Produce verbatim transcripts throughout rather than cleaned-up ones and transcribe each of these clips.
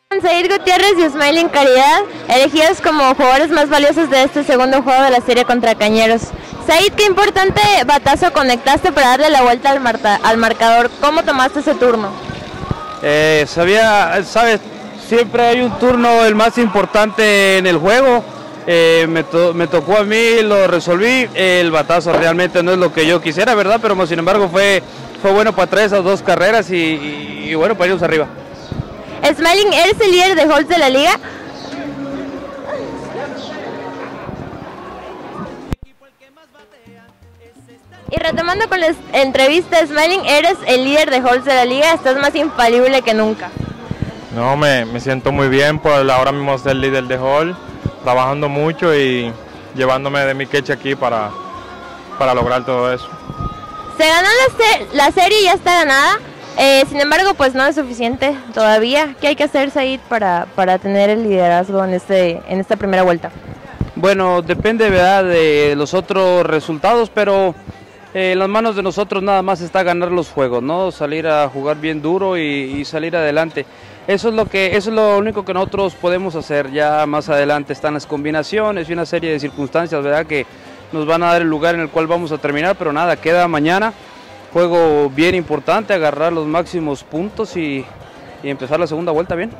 Said Gutiérrez y Smiling Caridad, elegidos como jugadores más valiosos de este segundo juego de la serie contra Cañeros. Said, qué importante batazo conectaste para darle la vuelta al, marta, al marcador. ¿Cómo tomaste ese turno? Eh, sabía, sabes, siempre hay un turno el más importante en el juego. Eh, me, to, me tocó a mí, lo resolví. El batazo realmente no es lo que yo quisiera, ¿verdad? Pero sin embargo fue, fue bueno para tres o dos carreras y, y, y bueno, para irnos arriba. Smiling, ¿eres el líder de holds de la liga? Y retomando con la entrevista, Smiling, eres el líder de holds de la liga, estás más infalible que nunca. No, me, me siento muy bien por ahora mismo ser líder de hold, trabajando mucho y llevándome de mi queche aquí para, para lograr todo eso. Se ganó la, se la serie y ya está ganada. Eh, sin embargo, pues no es suficiente todavía. ¿Qué hay que hacer, Said, para, para tener el liderazgo en, este, en esta primera vuelta? Bueno, depende, ¿verdad?, de los otros resultados, pero eh, en las manos de nosotros nada más está ganar los juegos, ¿no? Salir a jugar bien duro y, y salir adelante. Eso es lo que, eso es lo único que nosotros podemos hacer. Ya más adelante están las combinaciones y una serie de circunstancias, ¿verdad?, que nos van a dar el lugar en el cual vamos a terminar, pero nada, queda mañana. Juego bien importante, agarrar los máximos puntos y, y empezar la segunda vuelta bien.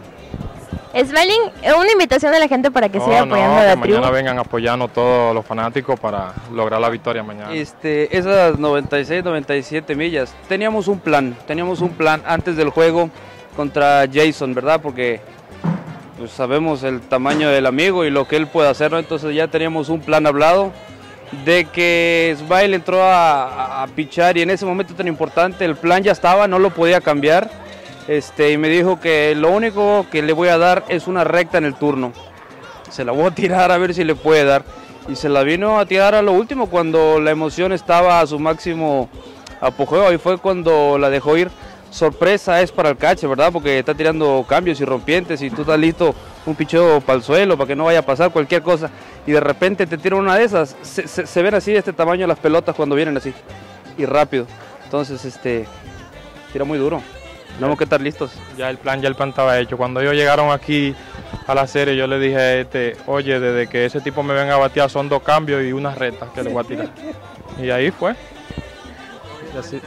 Smiling, una invitación a la gente para que no, siga apoyando no, a la que tribu. Mañana vengan apoyando todos los fanáticos para lograr la victoria mañana. Este, esas noventa y seis, noventa y siete millas, teníamos un plan, teníamos un plan antes del juego contra Jason, ¿verdad? Porque pues, sabemos el tamaño del amigo y lo que él puede hacer, ¿no? Entonces ya teníamos un plan hablado de que Smile entró a, a, a pichar y en ese momento tan importante el plan ya estaba, no lo podía cambiar, este, y me dijo que lo único que le voy a dar es una recta en el turno, se la voy a tirar a ver si le puede dar, y se la vino a tirar a lo último cuando la emoción estaba a su máximo apogeo, y fue cuando la dejó ir. Sorpresa es para el catcher, ¿verdad? Porque está tirando cambios y rompientes y tú estás listo, un picheo para el suelo para que no vaya a pasar cualquier cosa y de repente te tira una de esas. Se, se, se ven así de este tamaño las pelotas cuando vienen así y rápido. Entonces, este, tira muy duro. Tenemos que estar listos. Ya el plan, ya el plan estaba hecho. Cuando ellos llegaron aquí a la serie, yo le dije a este, oye, desde que ese tipo me venga a batear son dos cambios y unas retas que le voy a tirar. Y ahí fue. Y así.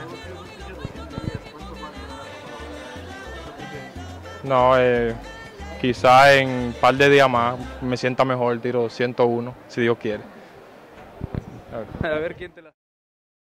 No, eh, quizá en un par de días más me sienta mejor, tiro ciento uno, si Dios quiere. A ver quién te la...